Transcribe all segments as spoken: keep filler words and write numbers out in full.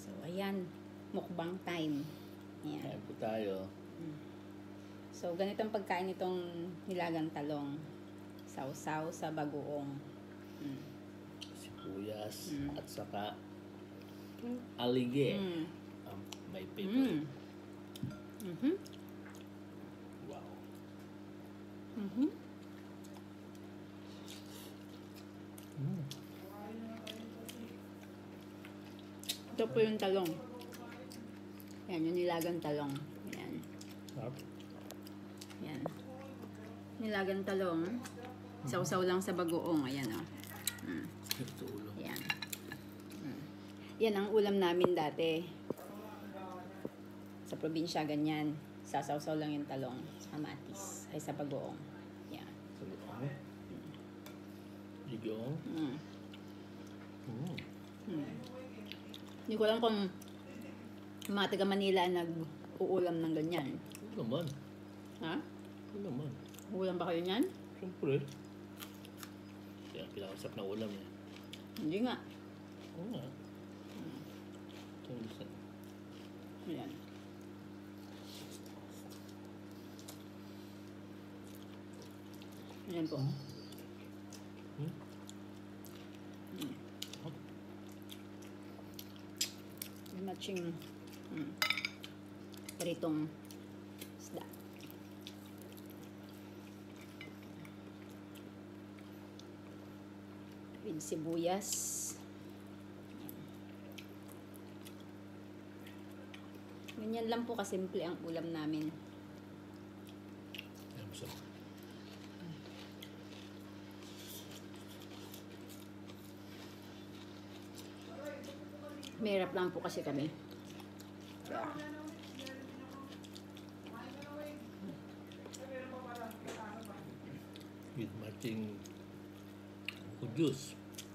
So, ayan. Mukbang time. Ayan. Kain po tayo. So, ganitong pagkain itong nilagang talong. Sausaw sa bagoong. Mm. Sibuyas Mm. at saka alige. Mm. Um, may favorite. Mm. Mm-hmm. Wow. Mm-hmm. Mm. Ito po yung talong. Yan, yung nilagang talong. Yan. Sarap. Yan. Nilagang talong. Sausaw lang sa bagoong. Ayan, o. Oh. Mm. Ito ulo. Yan. Mm. Yan ang ulam namin dati. Sa probinsya, ganyan. Sasawsaw lang yung talong sa kamatis. Ay, sa bagoong. Yan. Sa buong. Ligong. Mm. Mm. Mm. Hindi ko alam kung mga taga Manila nag-uulam ng ganyan. Ano naman? Ha? Ano naman? Ulam ba kayo niyan? Siyempre. Kaya pinakasap na ulam eh. Hindi nga. Oo nga. Ito yung isa. Ayan. Ayan po. Hmm? Mm. May matching mm, pritong isda. With sibuyas. Ganyan lang po kasimple ang ulam namin. Ayan, masarap. Mahirap lang po kasi kami. With matching good juice.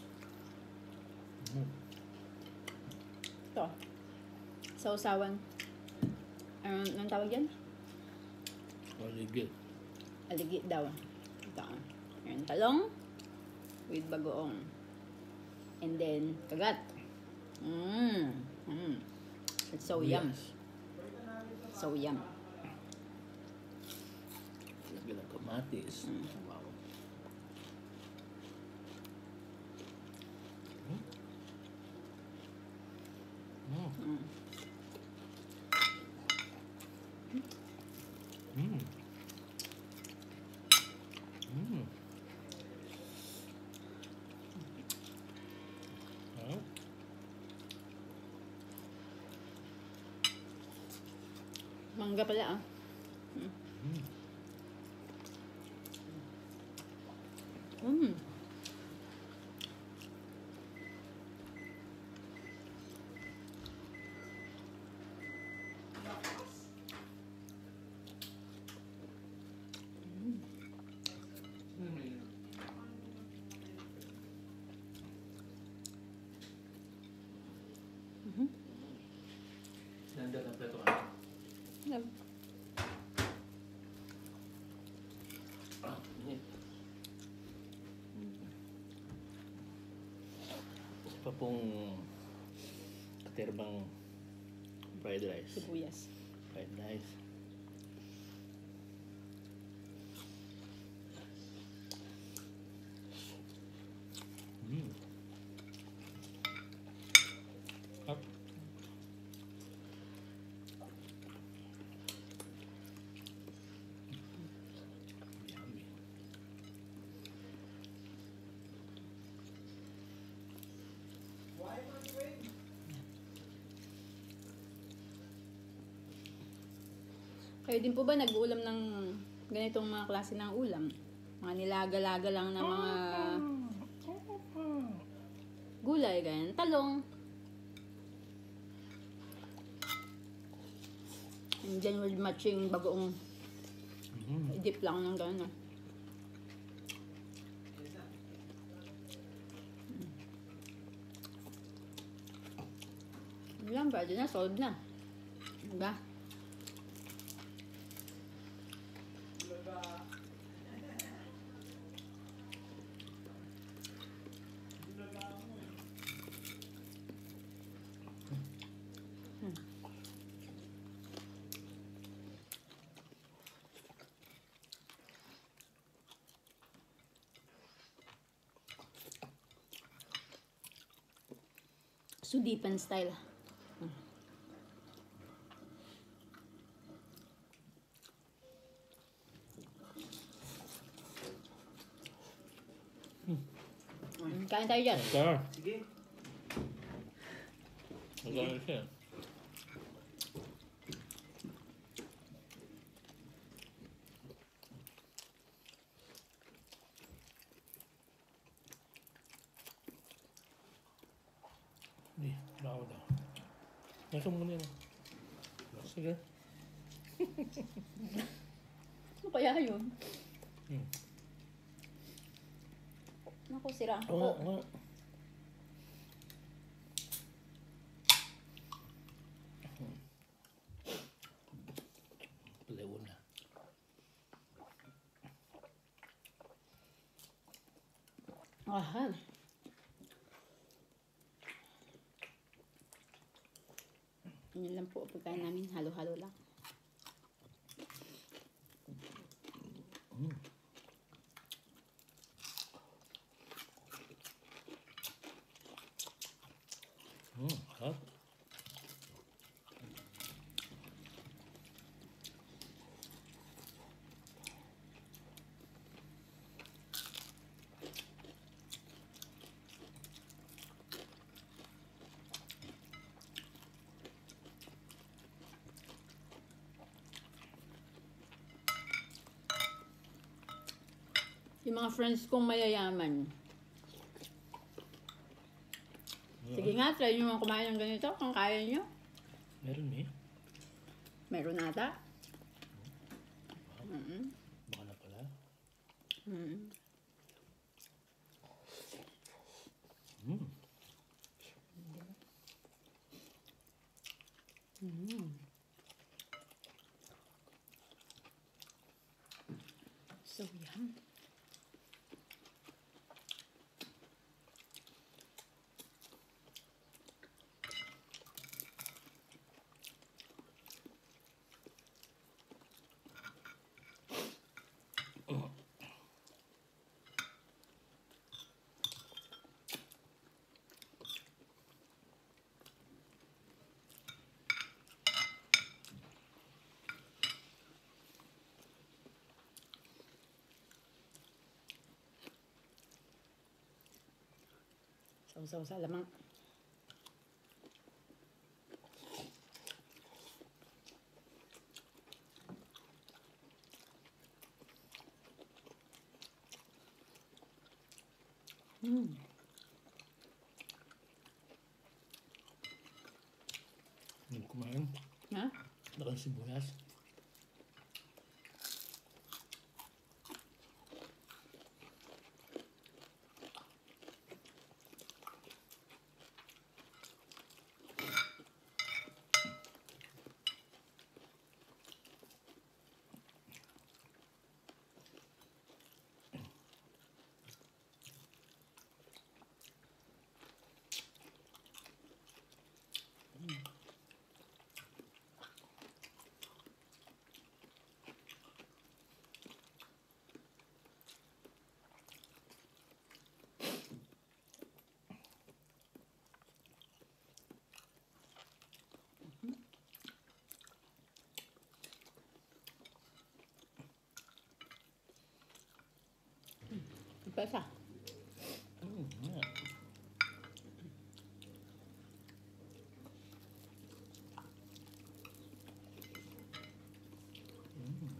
Mm. Ito. Sausawan. Um, anong tawag yan? Alige. Aligi daw. Ito. Ayan, talong with bagoong. And then, kagat. Mmm. Mm. It's so yum. Yes. So yum. Lagyan ng kamatis. Mm. Wow. Mm. Mm. Mm. Mm. Ah. Mangga pala ah. Mm. Mm. Mm. Mm-hmm. Nandun ang plato ka. Love. Ah, init. Isa pa pong katerbang fried rice. Sibuyas. Fried rice. Mm. Up. Yummy. Kayo din po ba nag-uulam ng ganitong mga klase ng ulam? Mga nilaga-laga lang ng mga gulay, ganyan. Talong. And then with matching bagoong Mm. dip lang ng gano'n. Yan, pwede na. Solve na. Diba? Sudipan style. Mm, kain tayo dyan. Ito. Sige. Magkano siya? Hindi, bravo daw. Nasa muna yun. Sige. Ano kaya yun? Hmm. Naku, sira ang Oo, kuko. oo. Palayo na. Aha. Yun lang po ang pagkain namin. Halo-halo lang. Mm. Mm, hot. Yung mga friends kong mayayaman. Sige nga, try nyo mga kumain ng ganito kung kaya nyo. Meron eh. Meron ata. Mm-mm. Baka na pala. Mm-mm. Mm. Mm. So yum. Sausaw sa lamang. Mm. Hindi kumain. Ha? Nakang sibuyas. Pesa. Mm, yeah. Mm.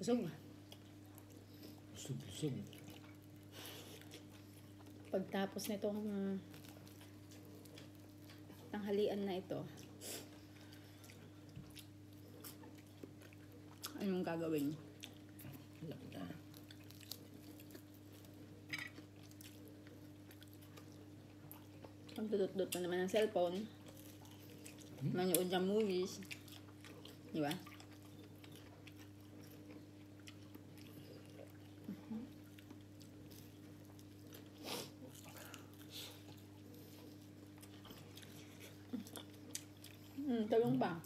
Busog. Busog-busog. Pagtapos nitong tanghalian na ito, anong gagawin? Alam na. Pagdudot-dot na naman ng cellphone. Hmm? Manood ng movies. Di ba? Hmm, talong pa.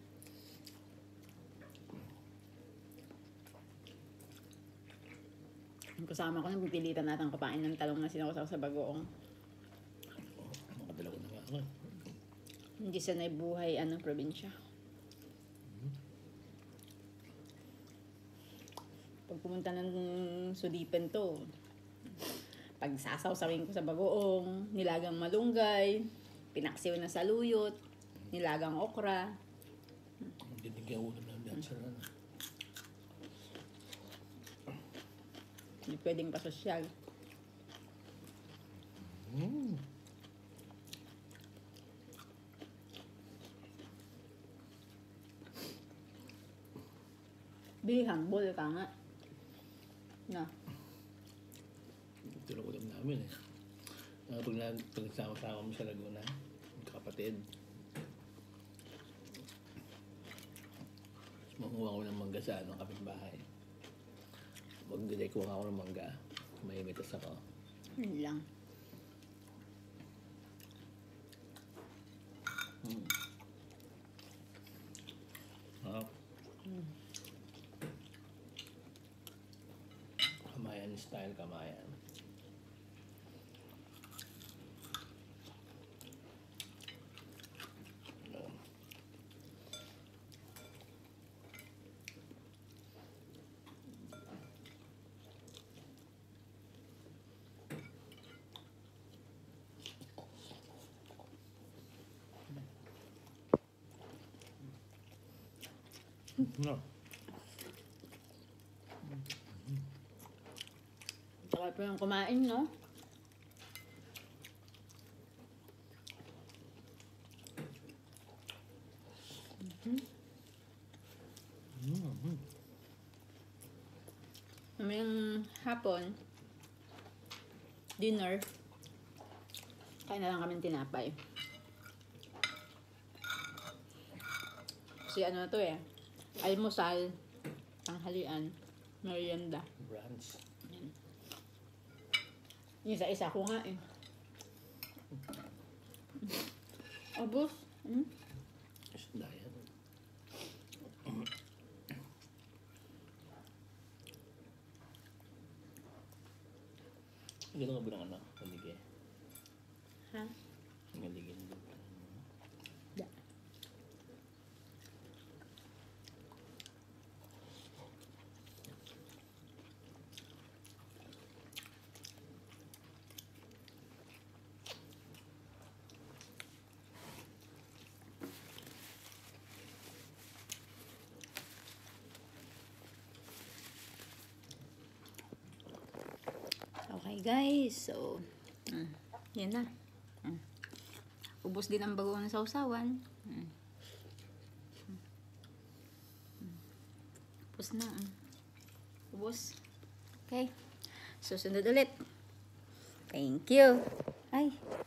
Ang kasama ko, napipilitan natin kapain ng talong na sinakasaw sa bagoong. Oh, makadalaw na nga ako. eh. Hindi sanay buhay, ano, probinsya. Pag pumunta ng Sudipen to, pag sasawsawin ko sa bagoong, nilagang malunggay, pinaksiw na saluyot, nilagang okra. Dinigyan ulam ng dancer na. Hindi pwedeng pasosyal. Mm. Bihang, bol ka nga. Na. Ito na ulam namin eh. Uh, pag, na, pag sama-sama mo sa Laguna, kapatid. Manguha ko ng mangga sa ano, kapitbahay. Pag hindi kuha ako ng mangga, may mitas ako. Yun lang. Hmm. Ah. Mm. Kamayan style, kamayan. No. No. Saka pa yung kumain, no? Mm-hmm. Mm-hmm. Mamayang hapon, dinner, kain na lang kami ng tinapay. Kasi ano na to eh, almusal, tanghalian, merienda. Brunch. Yung isa-isa ko nga eh. Abos. Hmm? Isda yan. Ganun ka ba ng ano? Kaligay? Ha? Kaligay na Da. Okay guys, so mm, yan na. Mm. Ubos din ang bagoong sausawan. Mm. Mm. Ubos na. Mm. Ubos. Okay. Susunod ulit. Thank you. Ay.